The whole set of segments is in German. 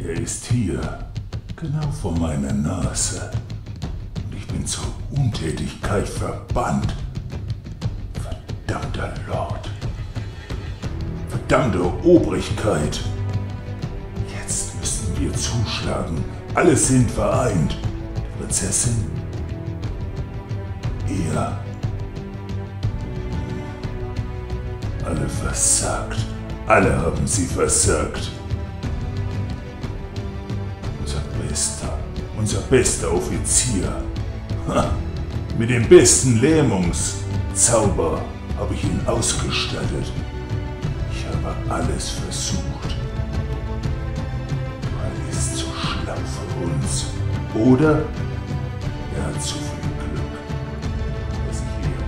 Er ist hier, genau vor meiner Nase. Und ich bin zur Untätigkeit verbannt. Verdammter Lord. Verdammte Obrigkeit. Jetzt müssen wir zuschlagen. Alle sind vereint. Die Prinzessin. Er. Alle versagt. Alle haben sie versagt. Unser bester Offizier. Ha, mit dem besten Lähmungszauber habe ich ihn ausgestattet. Ich habe alles versucht. Er ist zu schlau für uns. Oder er hat zu viel Glück. Was ich hier.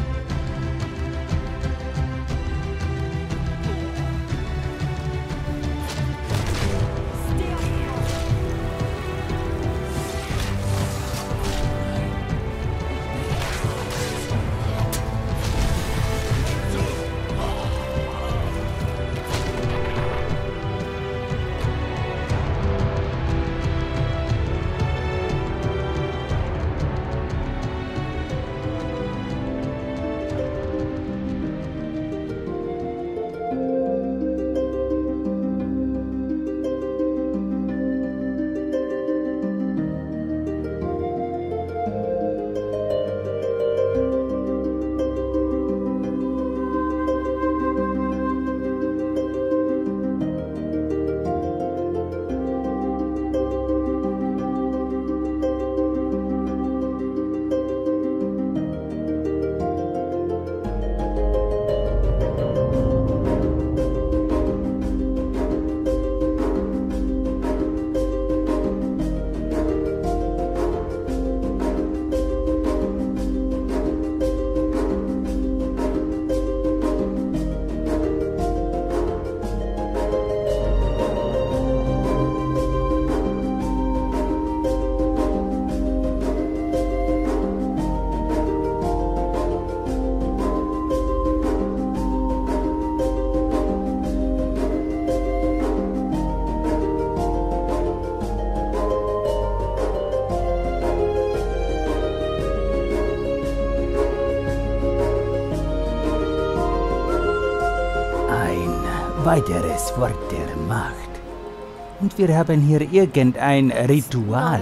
Weiteres Wort der Macht. Und wir haben hier irgendein Ritual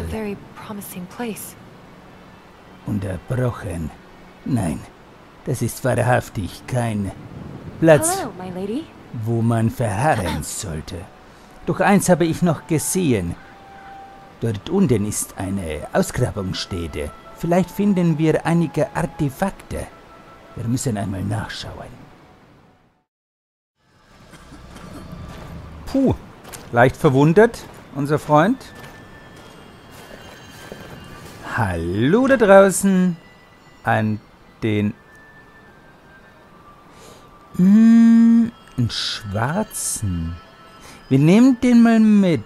unterbrochen. Nein, das ist wahrhaftig kein Platz, wo man verharren sollte. Doch eins habe ich noch gesehen. Dort unten ist eine Ausgrabungsstätte. Vielleicht finden wir einige Artefakte. Wir müssen einmal nachschauen. Puh, leicht verwundert, unser Freund. Hallo da draußen an den... einen schwarzen. Wir nehmen den mal mit.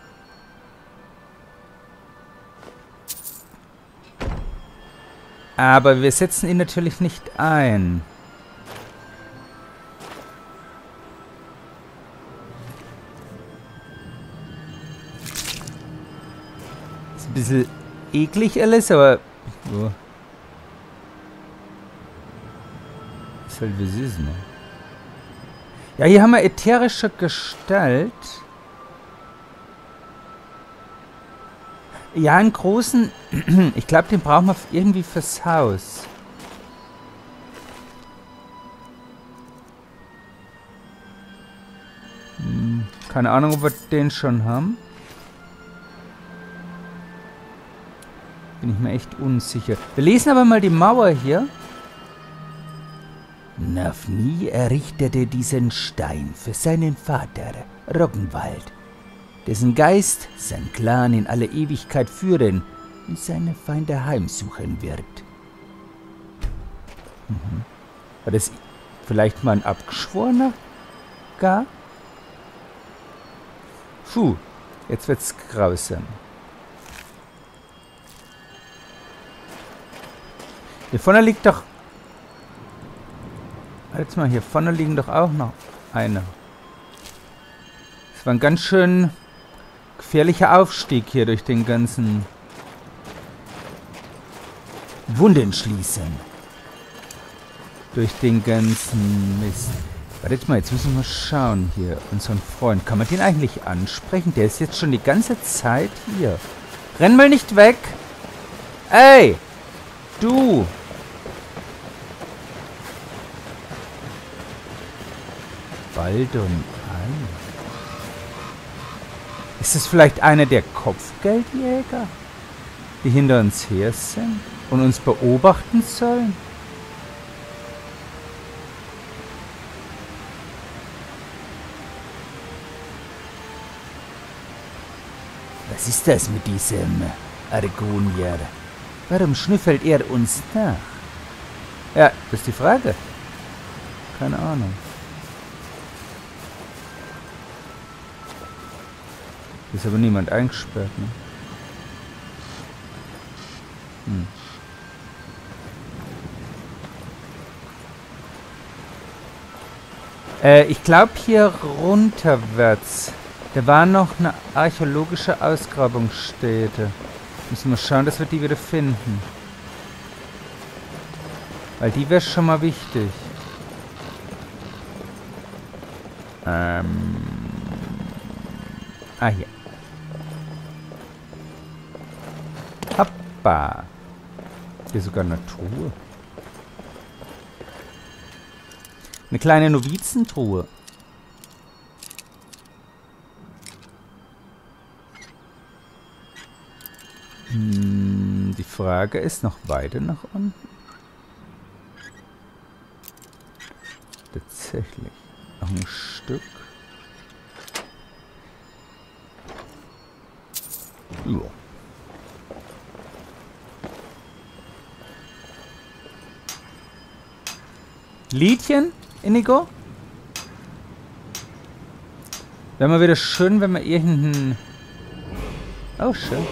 Aber wir setzen ihn natürlich nicht ein. Ist ein bisschen eklig alles, aber... Oh. Ist halt wie es ist, ne? Ja, hier haben wir ätherische Gestalt. Ja, einen großen... Ich glaube, den brauchen wir irgendwie fürs Haus. Keine Ahnung, ob wir den schon haben. Bin ich mir echt unsicher. Wir lesen aber mal die Mauer hier. Nafni errichtete diesen Stein für seinen Vater, Roggenwald, dessen Geist sein Clan in alle Ewigkeit führen und seine Feinde heimsuchen wird. War das vielleicht mal ein Abgeschworener? Gar? Puh, jetzt wird's grausam. Hier vorne liegt doch... Jetzt mal, hier vorne liegen doch auch noch eine. Das war ein ganz schön gefährlicher Aufstieg hier durch den ganzen Wunden schließen. Durch den ganzen Mist. Wartet mal, jetzt müssen wir mal schauen hier. Unseren Freund. Kann man den eigentlich ansprechen? Der ist jetzt schon die ganze Zeit hier. Renn mal nicht weg! Ey! Du! Baldon Ein. Ist es vielleicht einer der Kopfgeldjäger, die hinter uns her sind und uns beobachten sollen? Was ist das mit diesem Argonier? Warum schnüffelt er uns nach? Ja, das ist die Frage. Keine Ahnung. Ist aber niemand eingesperrt, ne? Ich glaube hier runterwärts. Da war noch eine archäologische Ausgrabungsstätte. Müssen wir schauen, dass wir die wieder finden. Weil die wäre schon mal wichtig. Ah, hier. Hoppa. Hier sogar eine Truhe. Eine kleine Novizentruhe. Die Frage ist, noch weiter nach unten? Tatsächlich. Noch ein Stück. Ja. Liedchen, Inigo? Wäre mal wieder schön, wenn wir irgendeinen... Oh, schön.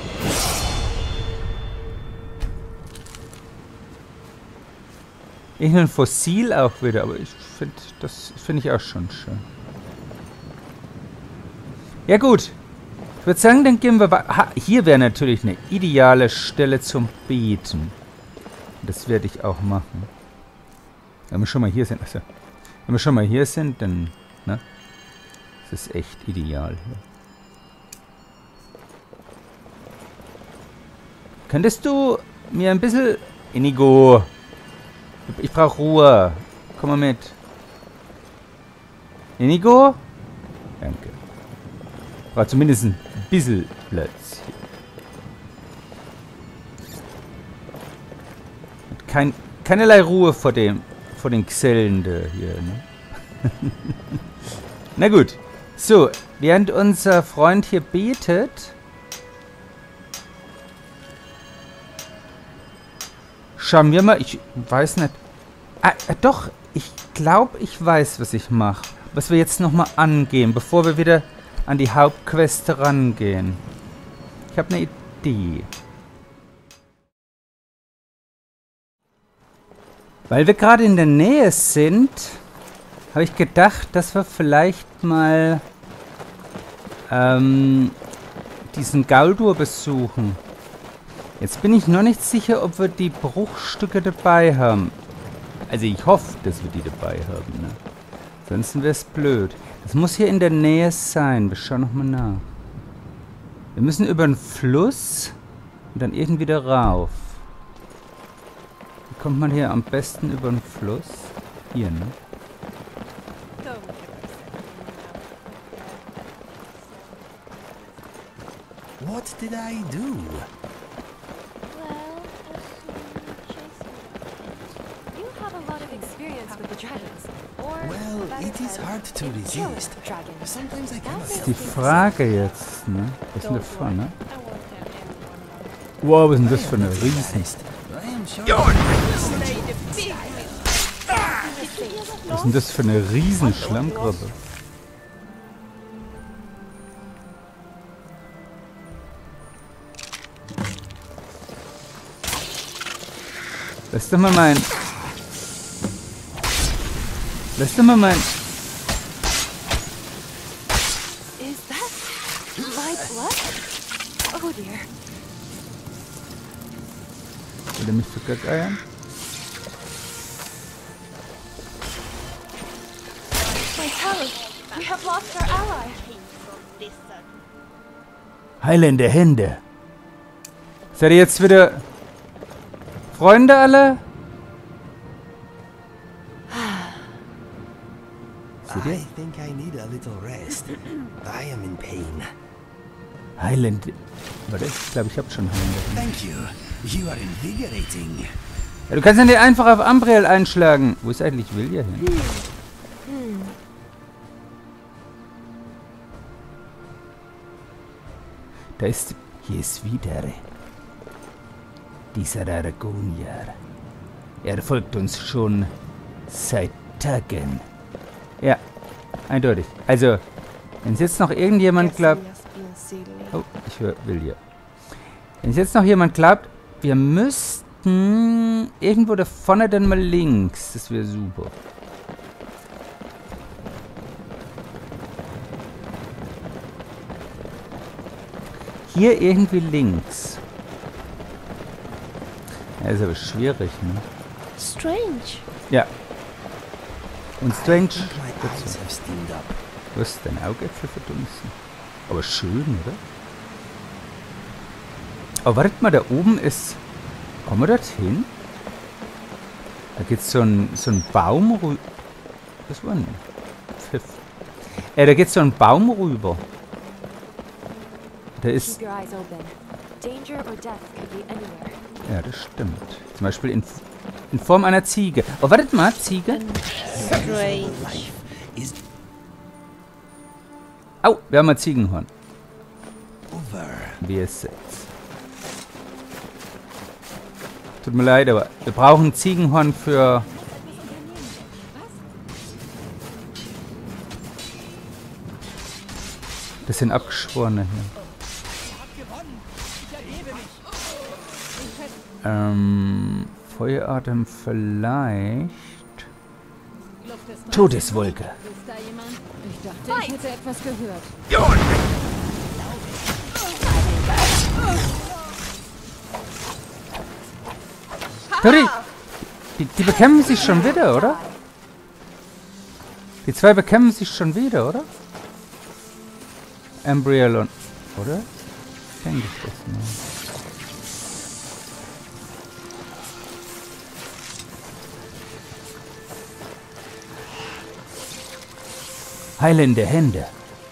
Irgendein Fossil auch wieder, aber ich finde, das finde ich auch schon schön. Ja gut. Ich würde sagen, dann gehen wir weiter. Hier wäre natürlich eine ideale Stelle zum Beten. Das werde ich auch machen. Wenn wir schon mal hier sind, also, wenn wir schon mal hier sind, dann, ne? Das ist echt ideal hier. Könntest du mir ein bisschen... Inigo! Ich brauche Ruhe. Komm mal mit. Inigo? Danke. Ich brauche zumindest ein bisschen Platz hier. Keinerlei Ruhe vor den Gesellen da hier, ne? Na gut. So, während unser Freund hier betet... Schauen wir mal, ich weiß nicht. Doch, ich glaube, ich weiß, was ich mache. Was wir jetzt nochmal angehen, bevor wir wieder an die Hauptquest rangehen. Ich habe eine Idee. Weil wir gerade in der Nähe sind, habe ich gedacht, dass wir vielleicht mal diesen Gauldur besuchen. Jetzt bin ich noch nicht sicher, ob wir die Bruchstücke dabei haben. Also ich hoffe, dass wir die dabei haben, ne? Ansonsten wäre es blöd. Das muss hier in der Nähe sein. Wir schauen nochmal nach. Wir müssen über den Fluss und dann irgendwie da rauf. Wie kommt man hier am besten über den Fluss? Hier, ne? What did I do? Well, it is hard to resist. Sometimes I cannot. Das ist die Frage jetzt, ne? Was ist denn da vorne? Wow, was ist denn das für eine Riesen? Was ist denn das für eine Riesenschlammkrabbe? Lass doch mal mein... Lass doch mal mein... Will er mich vergageiern? Heilende Hände. Seid ihr jetzt wieder Freunde alle? Seht ihr? I think I need a little rest. I am in pain. Heilende. Warte, ich glaube, ich habe schon heilende Hände. Thank you. You are invigorating. Ja, du kannst ja nicht einfach auf Ambriel einschlagen. Wo ist eigentlich Vilja hin? Da ist... Hier ist wieder... dieser Aragonier. Er folgt uns schon seit Tagen. Ja, eindeutig. Also, wenn es jetzt noch irgendjemand glaubt... Oh, ich höre Vilja. Wenn es jetzt noch jemand glaubt, wir müssten irgendwo da vorne dann mal links. Das wäre super. Hier irgendwie links. Ja, ist aber schwierig, ne? Strange. Ja. Und Strange... My eyes have steamed up. Du hast dein Augäpfel verdunsten. Aber schön, oder? Aber wartet mal, da oben ist... Kommen wir dorthin? Da geht so ein Baum rüber. Was war denn? Pfiff. Da geht so ein Baum rüber. Da ist... Ja, das stimmt. Zum Beispiel in Form einer Ziege. Oh, wartet mal, Ziege. Strange. Au, wir haben ein Ziegenhorn. Over. Wir sind's. Tut mir leid, aber wir brauchen ein Ziegenhorn für... Das sind Abgeschworene hier. Feueratem vielleicht. Todeswolke. Ist da jemand? Ich dachte, ich hätte etwas gehört. Tori, die bekämpfen sich schon wieder, oder? Die zwei bekämpfen sich schon wieder, oder? Ambriel und... Oder? Denke ich das mal. Heilende Hände.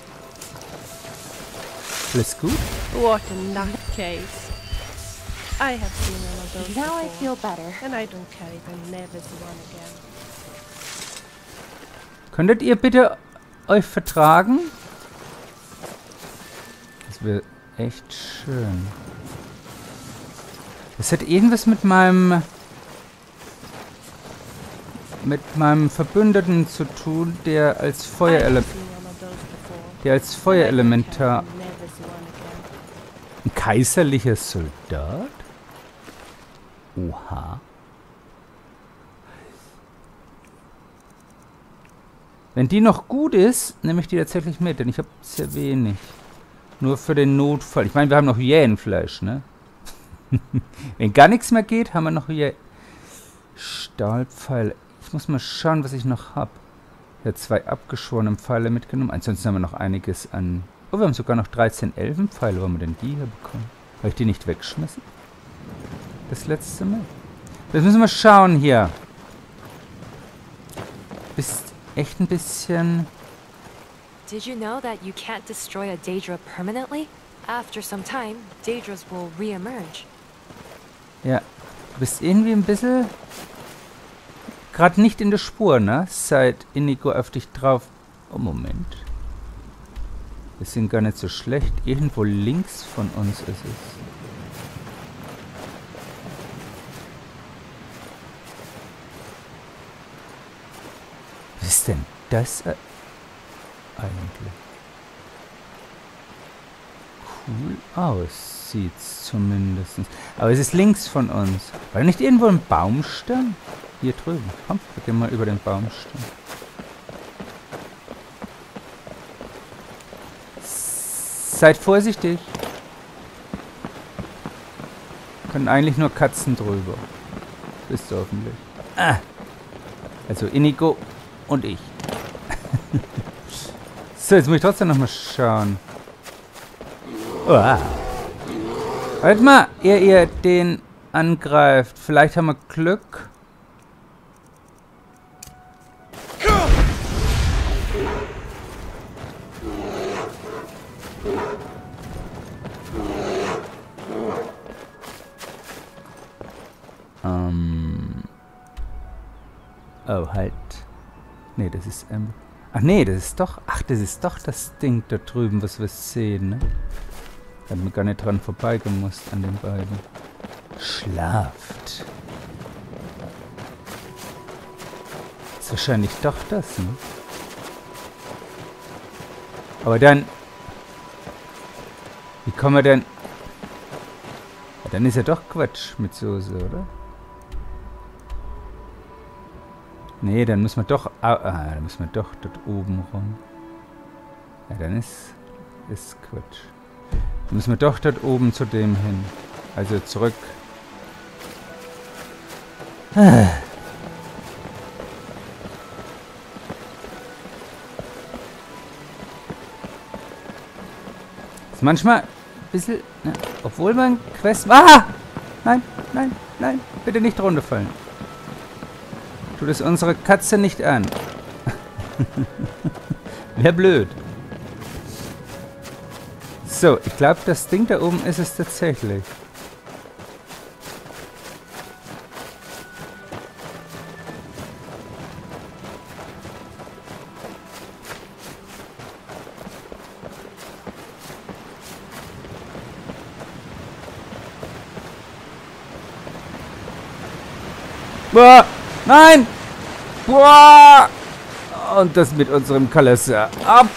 Alles gut? What a nutcase. I have seen one of those Now I before, feel better. and I don't carry them, never see one again. Könntet ihr bitte euch vertragen? Das wäre echt schön. Das hat irgendwas mit meinem Verbündeten zu tun, der als Feuerelementar... Ein kaiserlicher Soldat? Oha. Wenn die noch gut ist, nehme ich die tatsächlich mit, denn ich habe sehr wenig. Nur für den Notfall. Ich meine, wir haben noch Hyänenfleisch, ne? Wenn gar nichts mehr geht, haben wir noch Hyänen. Stahlpfeile. Ich muss mal schauen, was ich noch habe. Ja, 2 abgeschworene Pfeile mitgenommen. Ansonsten haben wir noch einiges an... Oh, wir haben sogar noch 13 Elfenpfeile. Wo haben wir denn die hier bekommen? Habe ich die nicht weggeschmissen? Das letzte Mal. Jetzt müssen wir schauen hier. Bist echt ein bisschen... Did you know that you can't destroy a Daedra permanently? After some time, Daedras will re-emerge. Ja, du bist irgendwie ein bisschen... Gerade nicht in der Spur, ne? Seit Inigo auf dich drauf... Oh, Moment. Wir sind gar nicht so schlecht. Irgendwo links von uns ist es. Was ist denn das eigentlich? Cool aus, sieht's zumindest. Aber es ist links von uns. War da nicht irgendwo ein Baumstamm? Hier drüben. Komm, wir gehen mal über den Baumstamm. Seid vorsichtig. Können eigentlich nur Katzen drüber. Bist du hoffentlich. Ah! Also Inigo und ich. So, jetzt muss ich trotzdem nochmal schauen. Oh. Halt mal, ihr den angreift. Vielleicht haben wir Glück. Oh, halt. Nee, das ist ach nee, das ist doch... Ach, das ist doch das Ding da drüben, was wir sehen, ne? Da haben wir gar nicht dran vorbeigemusst an den beiden. Schlaft. Ist wahrscheinlich doch das, ne? Aber dann... Wie kommen wir denn... Ja, dann ist ja doch Quatsch mit Soße, oder? Nee, dann müssen wir doch... dann müssen wir doch dort oben rum. Ja, dann ist Quatsch. Dann müssen wir doch dort oben zu dem hin. Also zurück. Ist manchmal ein bisschen... Ne, obwohl man Quest... Ah! Nein, nein, nein. Bitte nicht runterfallen. Tu das unsere Katze nicht an. Wäre blöd. So, ich glaube, das Ding da oben ist es tatsächlich. Boah! Nein! Boah! Und das mit unserem Kalasser.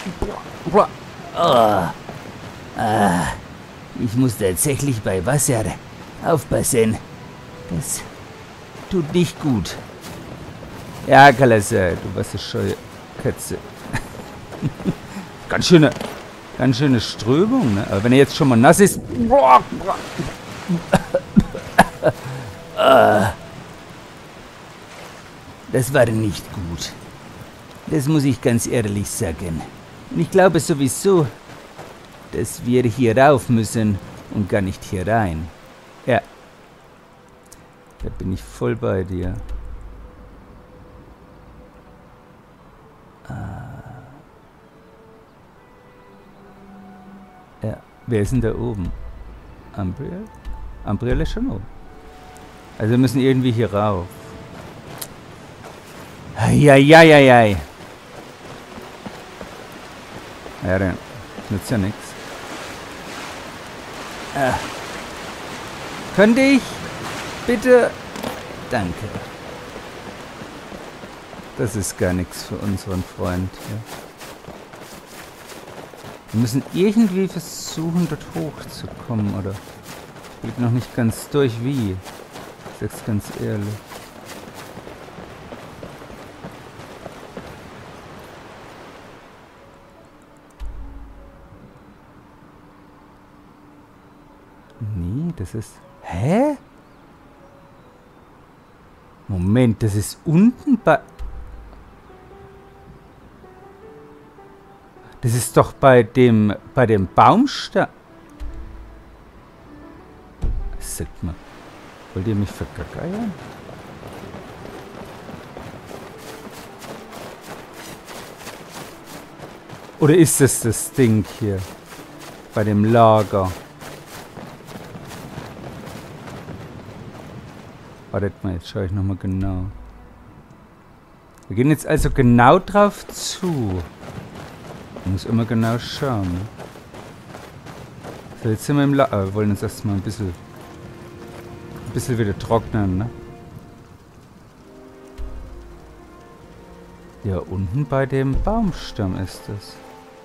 Ich muss tatsächlich bei Wasser aufpassen. Das tut nicht gut. Ja, Kalasser, du wasserscheue Katze. Ganz schöne Strömung, ne? Aber wenn er jetzt schon mal nass ist... Das war nicht gut. Das muss ich ganz ehrlich sagen. Und ich glaube sowieso, dass wir hier rauf müssen und gar nicht hier rein. Ja. Da bin ich voll bei dir. Ja. Wer ist denn da oben? Umbriel? Umbriel ist schon oben. Also wir müssen irgendwie hier rauf. Eieieiei. Ja, dann nützt ja nichts. Könnte ich? Bitte? Danke. Das ist gar nichts für unseren Freund. Ja. Wir müssen irgendwie versuchen, dort hochzukommen, oder? Ich blick noch nicht ganz durch, wie. Ich sag's ganz ehrlich. Nee, das ist... Hä? Moment, das ist unten bei... Das ist doch bei dem Baumstamm... Sagt mal, wollt ihr mich vergackeiern? Oder ist das Ding hier? Bei dem Lager? Wartet mal, jetzt schaue ich nochmal genau. Wir gehen jetzt also genau drauf zu. Man muss immer genau schauen. Ne? So, jetzt sind wir im Lager. Wir wollen uns erstmal ein bisschen wieder trocknen, ne? Ja, unten bei dem Baumstamm ist das.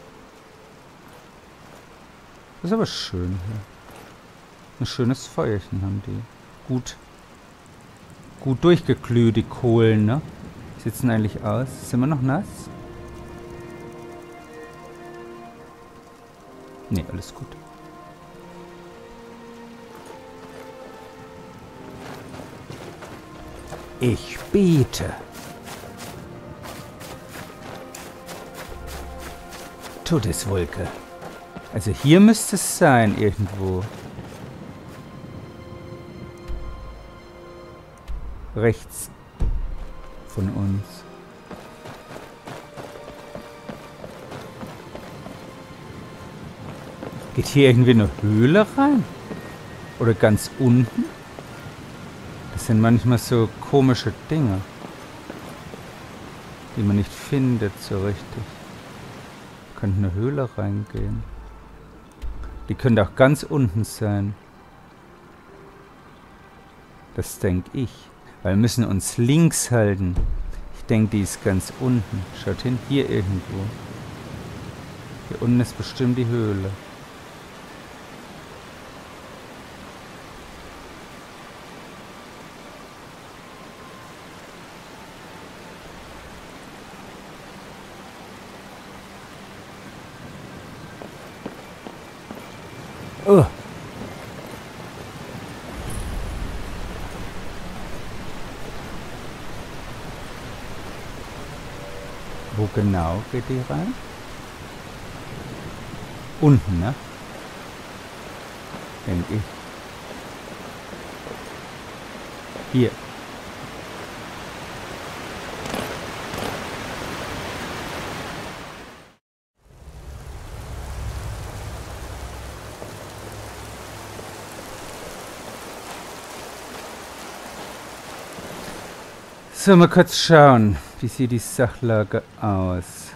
Das ist aber schön hier. Ein schönes Feuerchen haben die. Gut durchgeglüht, die Kohlen, ne? Wie sieht's denn eigentlich aus? Sind wir noch nass? Ne, alles gut. Ich bete. Todeswolke. Also hier müsste es sein, irgendwo. Rechts von uns. Geht hier irgendwie eine Höhle rein? Oder ganz unten? Das sind manchmal so komische Dinge, die man nicht findet so richtig. Könnte eine Höhle reingehen. Die könnte auch ganz unten sein. Das denke ich. Weil wir müssen uns links halten. Ich denke, die ist ganz unten. Schaut hin, hier irgendwo. Hier unten ist bestimmt die Höhle. Oh. Wo genau geht die rein? Unten, ne? Denke ich. Hier. So, mal kurz schauen, wie sieht die Sachlage aus.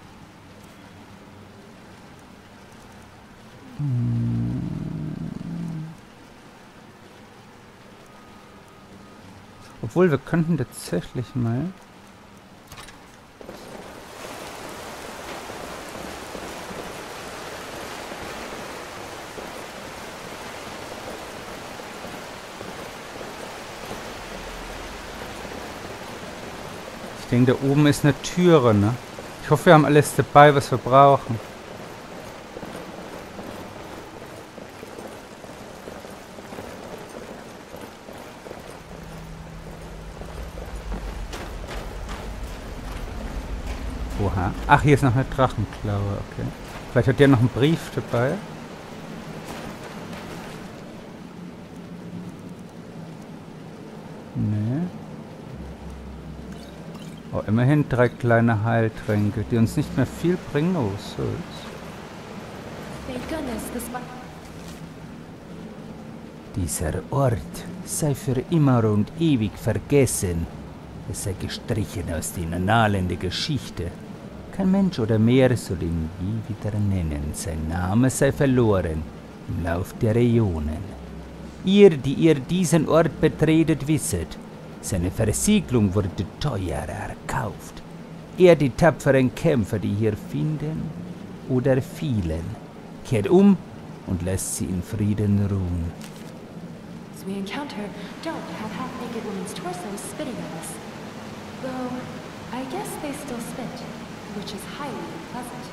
Obwohl, wir könnten tatsächlich mal... Ich denke, da oben ist eine Türe, ne? Ich hoffe, wir haben alles dabei, was wir brauchen. Oha. Ach, hier ist noch eine Drachenklaue, okay. Vielleicht hat der noch einen Brief dabei. Nee. Oh, immerhin 3 kleine Heiltränke, die uns nicht mehr viel bringen. Oh, so ist. Dieser Ort sei für immer und ewig vergessen. Es sei gestrichen aus den Annalen der Geschichte. Kein Mensch oder Meer soll ihn je wieder nennen. Sein Name sei verloren im Lauf der Äonen. Ihr, die ihr diesen Ort betretet, wisset, seine Versiegelung wurde teuer erkauft. Er die tapferen Kämpfer, die hier finden oder fielen, kehrt um und lässt sie in Frieden ruhen. We encounter don't have half-naked women's torsos spitting at us. Though, I guess they still spit, which is highly unpleasant.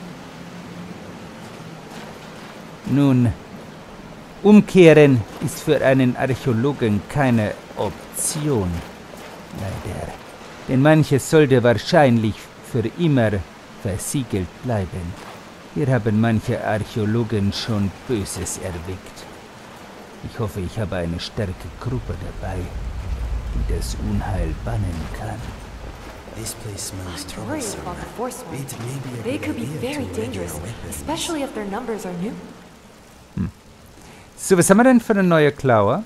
Nun, umkehren ist für einen Archäologen keine Option. Leider. Denn manches sollte wahrscheinlich für immer versiegelt bleiben. Hier haben manche Archäologen schon Böses erweckt. Ich hoffe, ich habe eine starke Gruppe dabei, die das Unheil bannen kann. This place smells I'm worried troublesome. about the Force One. It may be a They good could be idea very to ready dangerous, our weapons. especially if their numbers are new. So, was haben wir denn für eine neue Klaue?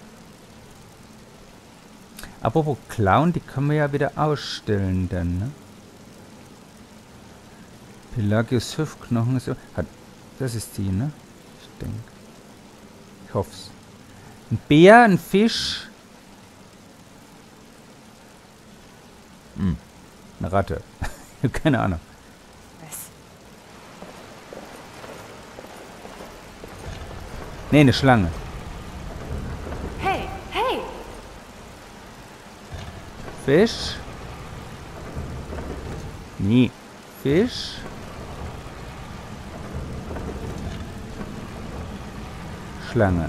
Apropos Klauen, die können wir ja wieder ausstellen dann, ne? Pelagius Hüftknochen ist... Das ist die, ne? Ich denke. Ich hoff's. Ein Bär, ein Fisch. Eine Ratte. Ich habe keine Ahnung. Nee, eine Schlange. Hey, hey! Fisch. Nee. Fisch. Schlange.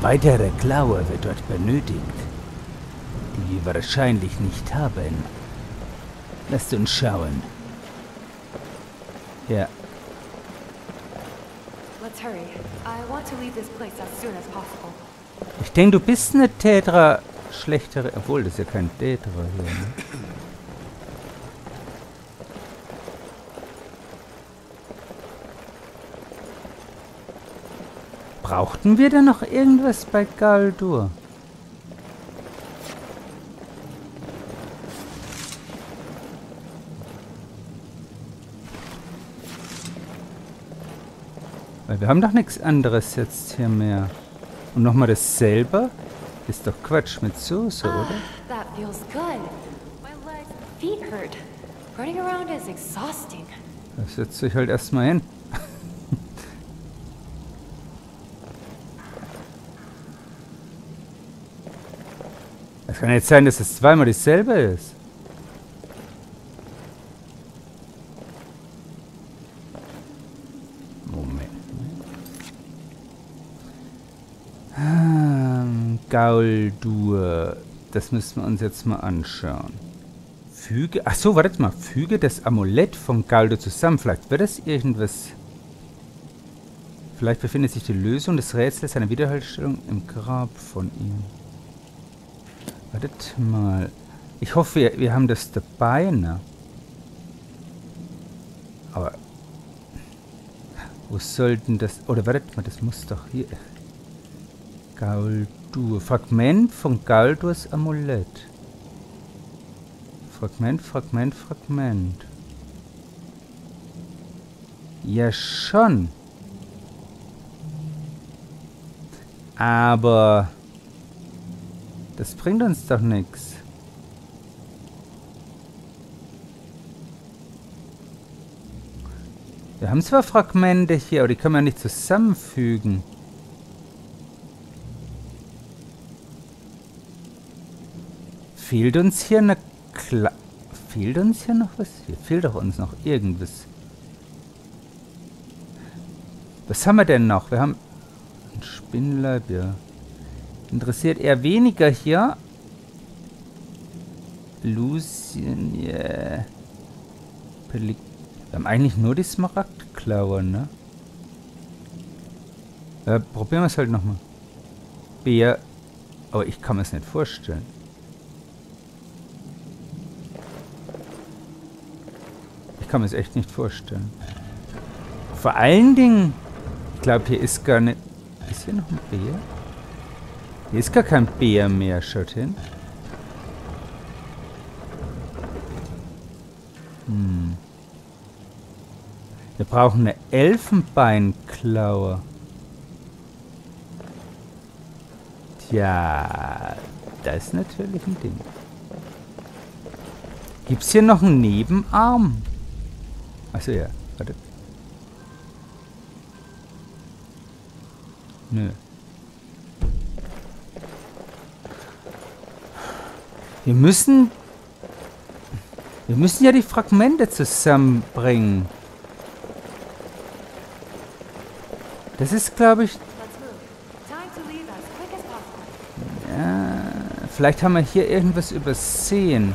weitere Klaue wird dort benötigt, die wir wahrscheinlich nicht haben. Lasst uns schauen. Ja. Let's hurry. I want to leave this place as soon as possible. Ich denke, du bist eine Tetra schlechtere, obwohl das ist ja kein Tetra hier, ne? Brauchten wir denn noch irgendwas bei Galdur? Weil wir haben doch nichts anderes jetzt hier mehr. Und nochmal dasselbe? Ist doch Quatsch mit Soße, oder? That feels good. My legs and feet hurt. Running around is exhausting. Das setzt sich halt erstmal hin. Es kann jetzt sein, dass es zweimal dasselbe ist. Moment. Galdur. Das müssen wir uns jetzt mal anschauen. Füge... Achso, wartet mal. Füge das Amulett von Galdur zusammen. Vielleicht wird das irgendwas... Vielleicht befindet sich die Lösung des Rätsels einer Wiederherstellung im Grab von ihm. Wartet mal. Ich hoffe, wir haben das dabei, ne? Aber... Wo sollten das... Oder wartet mal, das muss doch hier... Galdur. Fragment von Galdurs Amulett. Fragment, Fragment, Fragment. Ja, schon. Aber... Das bringt uns doch nichts. Wir haben zwar Fragmente hier, aber die können wir nicht zusammenfügen. Fehlt uns hier eine Fehlt uns hier noch was? Hier fehlt doch uns noch irgendwas. Was haben wir denn noch? Wir haben ein Spinnleib, ja. Interessiert eher weniger hier. Lucien, yeah. Wir haben eigentlich nur die Smaragdklaue, ne? Probieren wir es halt nochmal. Bär. Aber ich kann mir es nicht vorstellen. Ich kann mir es echt nicht vorstellen. Vor allen Dingen, ich glaube, hier ist gar nicht... Ist hier noch ein Bär? Hier ist gar kein Bär mehr, schaut hin. Wir brauchen eine Elfenbeinklaue. Tja, das ist natürlich ein Ding. Gibt es hier noch einen Nebenarm? Achso, ja. Warte. Nö. Wir müssen ja die Fragmente zusammenbringen. Das ist, glaube ich... Ja, vielleicht haben wir hier irgendwas übersehen.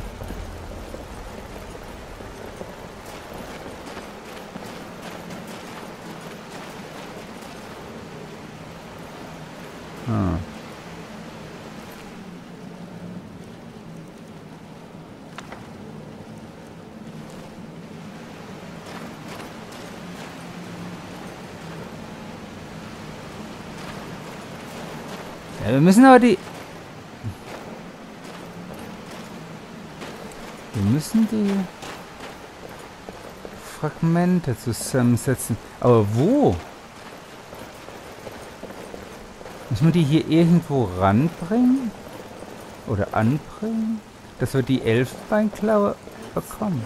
Ja, wir müssen aber die... Wir müssen die Fragmente zusammensetzen. Aber wo? Müssen wir die hier irgendwo ranbringen? Oder anbringen? Dass wir die Elfenbeinklaue bekommen.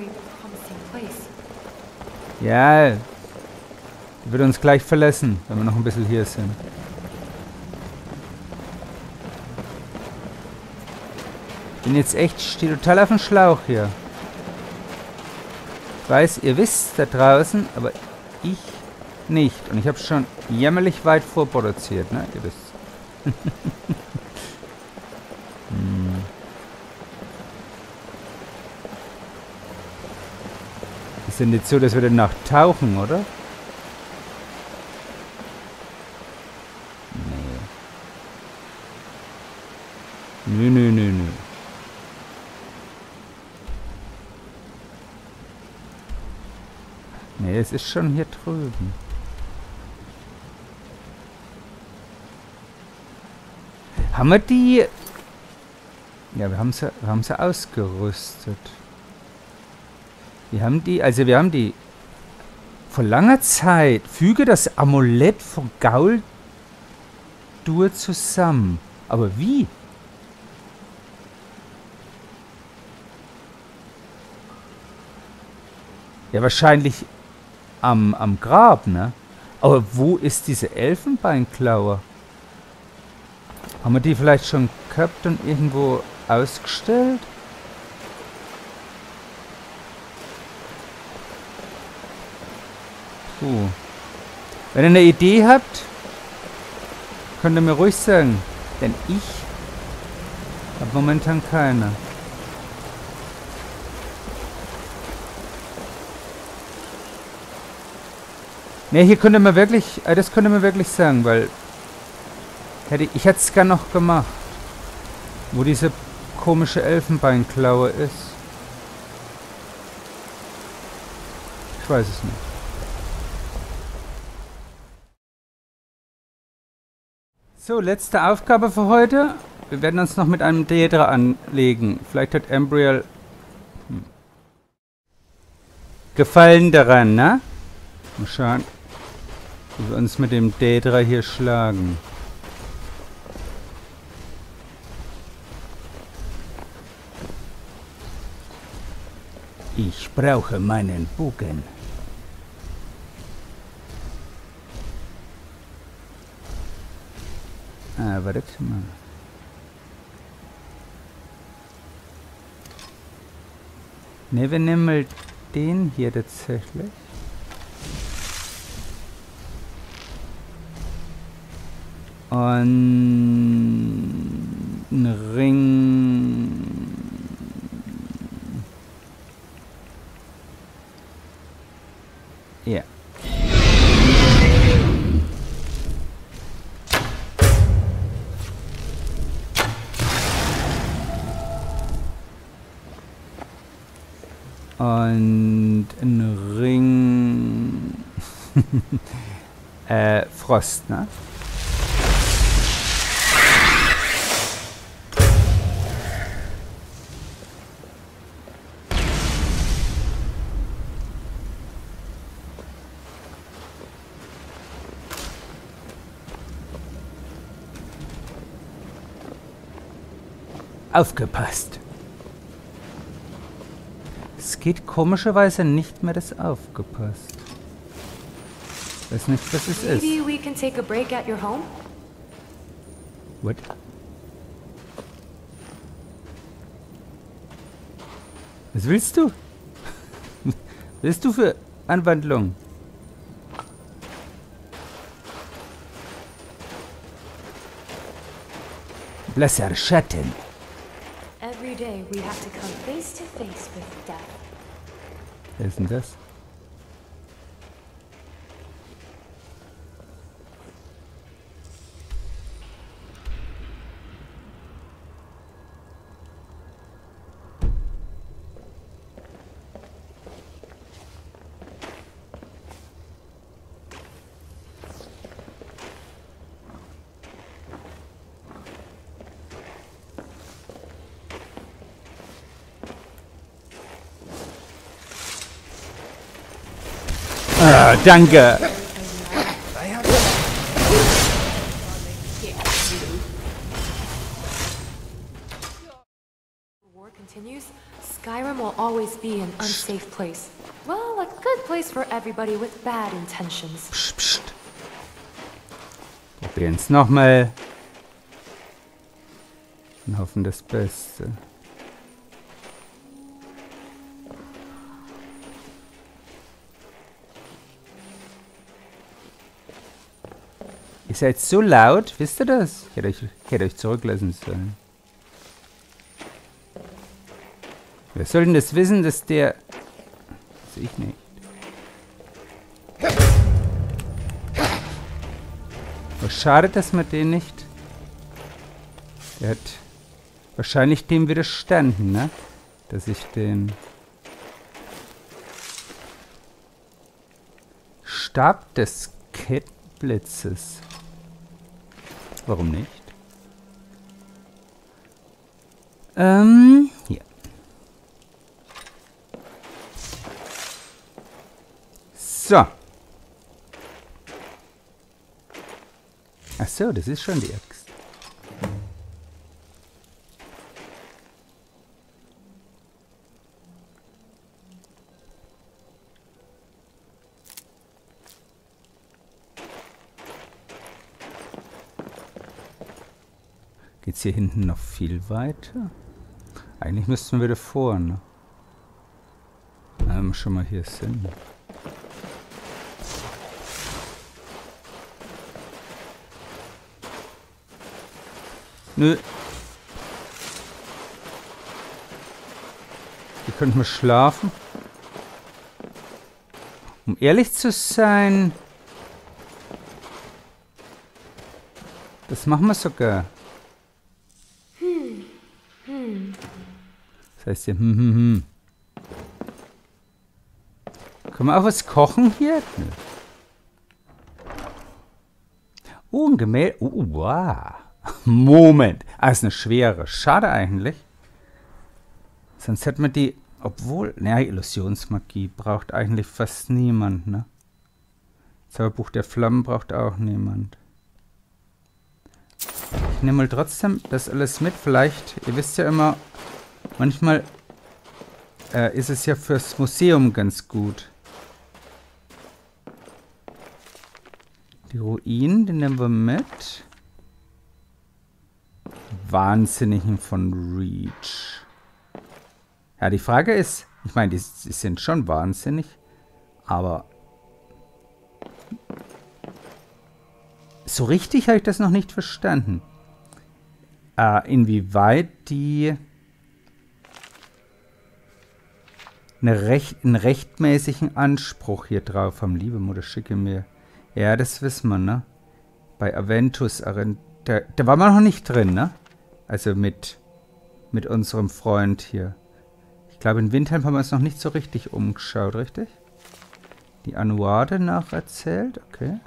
Ja, die wird uns gleich verlassen, wenn wir noch ein bisschen hier sind. Ich bin jetzt echt, stehe total auf dem Schlauch hier. Ich weiß, ihr wisst da draußen, aber ich nicht. Und ich habe schon jämmerlich weit vorproduziert, ne? Ihr wisst. Ist ja nicht so, dass wir danach tauchen, oder? Nee. Nö. Nee, es ist schon hier drüben. Haben wir die... Ja, wir haben sie ausgerüstet. Wir haben die vor langer Zeit. Füge das Amulett von Gauldur zusammen. Aber wie? Ja, wahrscheinlich am Grab, ne? Aber wo ist diese Elfenbeinklaue? Haben wir die vielleicht schon gehabt und irgendwo ausgestellt? Puh. Wenn ihr eine Idee habt, könnt ihr mir ruhig sagen. Denn ich habe momentan keine. Ne, hier könnte man wirklich, das könnte man wirklich sagen, weil ich hätte es gern noch gemacht. Wo diese komische Elfenbeinklaue ist. Ich weiß es nicht. So, letzte Aufgabe für heute. Wir werden uns noch mit einem Daedra anlegen. Vielleicht hat Ambriel Gefallen daran, ne? Mal schauen, wie wir uns mit dem Daedra hier schlagen. Ich brauche meinen Bogen. Ah, wartet mal. Ne, wir nehmen mal den hier tatsächlich. Und ein Ring. Ja. Und ein Ring. Frost, ne? Aufgepasst. Es geht komischerweise nicht mehr das aufgepasst. Weiß nicht, was es ist. Maybe we can take a break at your home? What? Was willst du? Was willst du für Anwandlung? Blasser Schatten. Every day we have to come face to face with death. Wer ist denn das? Ah, danke. War continues, Skyrim will always be an unsafe place. Well, a good place for everybody with bad intentions. Psst, psst. Probieren's nochmal. Und hoffen das Beste. Ihr seid so laut, wisst ihr das? Ich hätte euch zurücklassen sollen. Wer soll denn das wissen, dass der... Das ich nicht. Aber schade, dass man den nicht... Der hat wahrscheinlich dem widerstanden, ne? Dass ich den... Stab des Kettenblitzes. Warum nicht? Hier. So. Ach so, das ist schon die Axt. Geht's hier hinten noch viel weiter? Eigentlich müssten wir wieder vorne. Wenn wir schon mal hier sind. Nö. Hier könnten wir schlafen. Um ehrlich zu sein... Das machen wir sogar. Das heißt hier, Können wir auch was kochen hier? Nö. Oh, ein Gemälde. Wow. Moment. Ah, ist eine schwere. Schade eigentlich. Sonst hätten wir die... Obwohl... Naja, Illusionsmagie braucht eigentlich fast niemand, ne? Zauberbuch der Flammen braucht auch niemand. Ich nehme mal trotzdem das alles mit. Vielleicht, ihr wisst ja immer, manchmal ist es ja fürs Museum ganz gut. Die Ruinen, die nehmen wir mit. Wahnsinnigen von Reach. Ja, die Frage ist, ich meine, die sind schon wahnsinnig, aber so richtig habe ich das noch nicht verstanden. Inwieweit die einen rechtmäßigen Anspruch hier drauf haben. Liebe Mutter, schicke mir. Ja, das wissen wir, ne? Bei Aventus, da waren wir noch nicht drin, ne? Also mit unserem Freund hier. Ich glaube, in Windhelm haben wir uns noch nicht so richtig umgeschaut, richtig? Die Anuade nacherzählt, okay.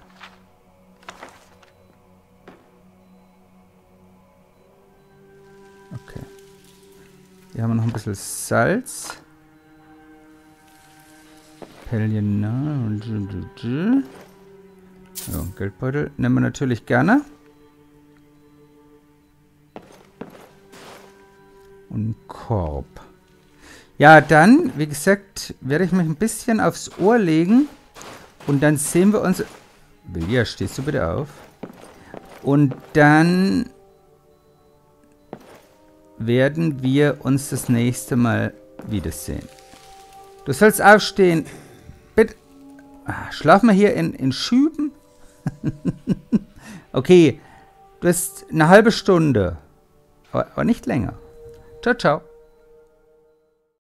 Okay. Hier haben wir noch ein bisschen Salz. Pellion. So, Geldbeutel nehmen wir natürlich gerne. Und Korb. Ja, dann, wie gesagt, werde ich mich ein bisschen aufs Ohr legen. Und dann sehen wir uns... Vilja, stehst du bitte auf? Und dann werden wir uns das nächste Mal wiedersehen. Du sollst aufstehen. Bitte. Schlafen wir hier in Schüben? Okay. Du hast eine halbe Stunde. Aber nicht länger. Ciao, ciao.